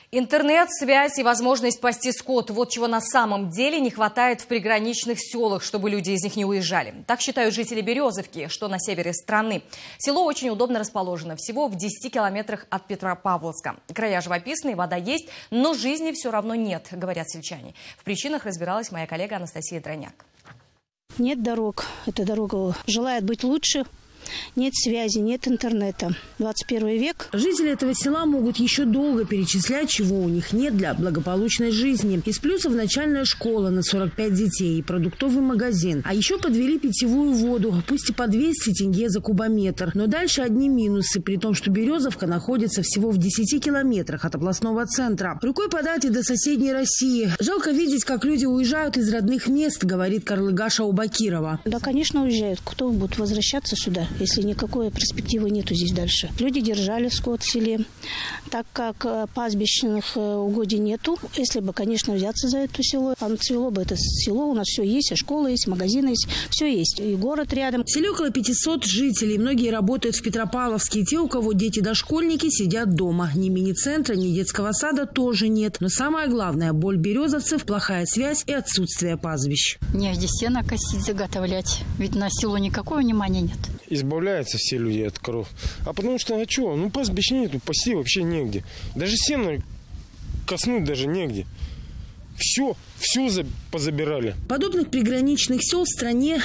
Интернет, связь и возможность пасти скот – вот чего на самом деле не хватает в приграничных селах, чтобы люди из них не уезжали. Так считают жители Березовки, что на севере страны. Село очень удобно расположено, всего в 10 километрах от Петропавловска. Края живописные, вода есть, но жизни все равно нет, говорят сельчане. В причинах разбиралась моя коллега Анастасия Дроняк. Нет дорог, эта дорога желает быть лучше. Нет связи, нет интернета. 21 век. Жители этого села могут еще долго перечислять, чего у них нет для благополучной жизни. Из плюсов начальная школа на 45 детей, продуктовый магазин. А еще подвели питьевую воду, пусть и по 200 тенге за кубометр. Но дальше одни минусы, при том, что Березовка находится всего в 10 километрах от областного центра. Рукой подать и до соседней России. Жалко видеть, как люди уезжают из родных мест, говорит Карлыгаша Убакирова. Да, конечно, уезжают. Кто будет возвращаться сюда, если никакой перспективы нету здесь дальше? Люди держали скот в селе, так как пастбищных угодий нету. Если бы, конечно, взяться за это село, цвело бы это село, у нас все есть, и школа есть, и магазины есть, все есть, и город рядом. В селе около 500 жителей, многие работают в Петропавловске, и те, у кого дети-дошкольники, сидят дома. Ни мини-центра, ни детского сада тоже нет. Но самое главное, боль березовцев – плохая связь и отсутствие пастбищ. Негде сено косить, заготовлять, ведь на село никакого внимания нет. Избавляются все люди от коров. А потому что, пастбищ нету, пасти вообще негде. Даже сено коснуть даже негде. Все позабирали. Подобных приграничных сел в стране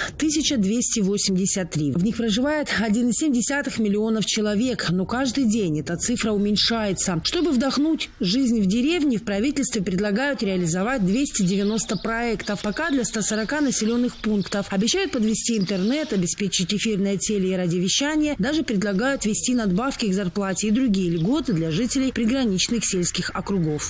1283. В них проживает 1,7 миллионов человек. Но каждый день эта цифра уменьшается. Чтобы вдохнуть жизнь в деревне, в правительстве предлагают реализовать 290 проектов. Пока для 140 населенных пунктов. Обещают подвести интернет, обеспечить эфирное теле- и радиовещание. Даже предлагают ввести надбавки к зарплате и другие льготы для жителей приграничных сельских округов.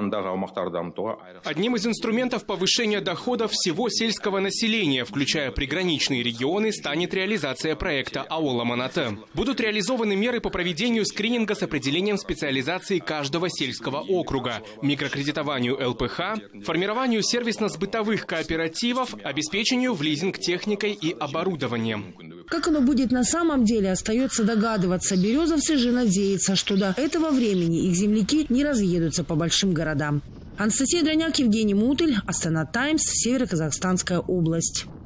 Одним из инструментов повышения доходов всего сельского населения, включая приграничные регионы, станет реализация проекта «Аула Манате». Будут реализованы меры по проведению скрининга с определением специализации каждого сельского округа, микрокредитованию ЛПХ, формированию сервисно-сбытовых кооперативов, обеспечению в лизинг техникой и оборудованием. Как оно будет на самом деле, остается догадываться. Березовцы же надеются, что до этого времени их земляки не разъедутся по большим городам. Анастасия Дроняк, Евгений Мутыль, Астана Таймс, Северо-Казахстанская область.